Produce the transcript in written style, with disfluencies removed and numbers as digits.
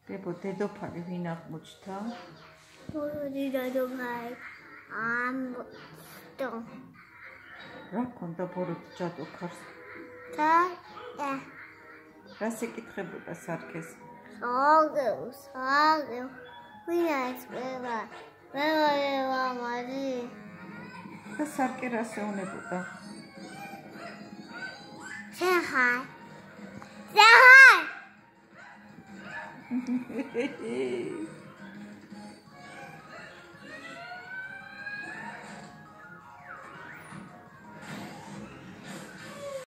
დებო დედოფალი ვინ აღმოჩნდა? დედოფალი ამბო. რა ქონდა ბოროტ ჯადოქარს? და რას ეკითხებოდა სარკეს? საგევ. ვინ არის ყველა? მე მამალი. და სარკე რას ეუბნებოდა? Say hi.